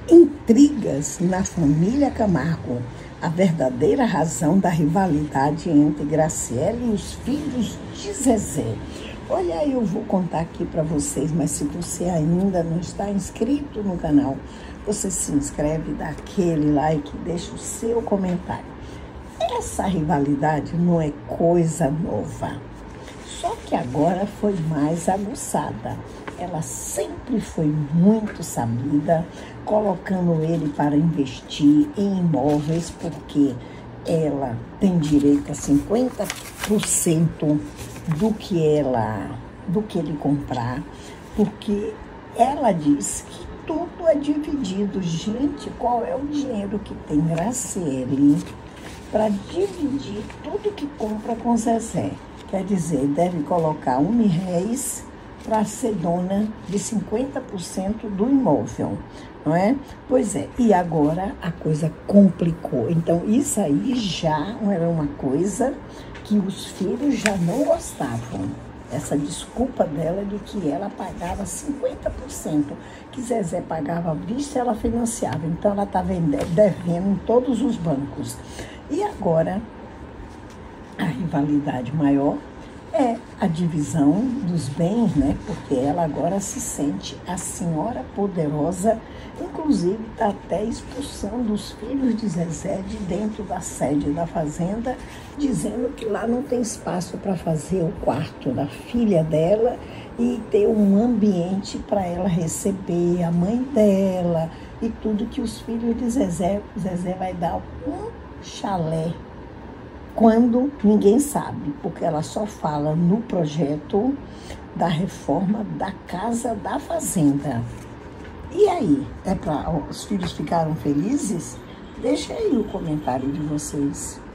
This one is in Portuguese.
Intrigas na família Camargo, a verdadeira razão da rivalidade entre Graciele e os filhos de Zezé. Olha, eu vou contar aqui para vocês, mas se você ainda não está inscrito no canal, você se inscreve, dá aquele like, deixa o seu comentário. Essa rivalidade não é coisa nova, só que agora foi mais aguçada. Ela sempre foi muito sabida, colocando ele para investir em imóveis, porque ela tem direito a 50% do que ele comprar, porque ela diz que tudo é dividido. Gente, qual é o dinheiro que tem Graciele para dividir tudo que compra com Zezé? Quer dizer, deve colocar R$1.000 para ser dona de 50% do imóvel, não é? Pois é, e agora a coisa complicou. Então, isso aí já era uma coisa que os filhos já não gostavam. Essa desculpa dela de que ela pagava 50%, que Zezé pagava à vista e ela financiava. Então, ela estava devendo em todos os bancos. E agora, a rivalidade maior é a divisão dos bens, né? Porque ela agora se sente a senhora poderosa, inclusive está até expulsando os filhos de Zezé de dentro da sede da fazenda, dizendo que lá não tem espaço para fazer o quarto da filha dela e ter um ambiente para ela receber a mãe dela e tudo, que os filhos de Zezé vai dar um chalé. Quando ninguém sabe, porque ela só fala no projeto da reforma da casa da fazenda. E aí, os filhos ficaram felizes? Deixa aí o comentário de vocês.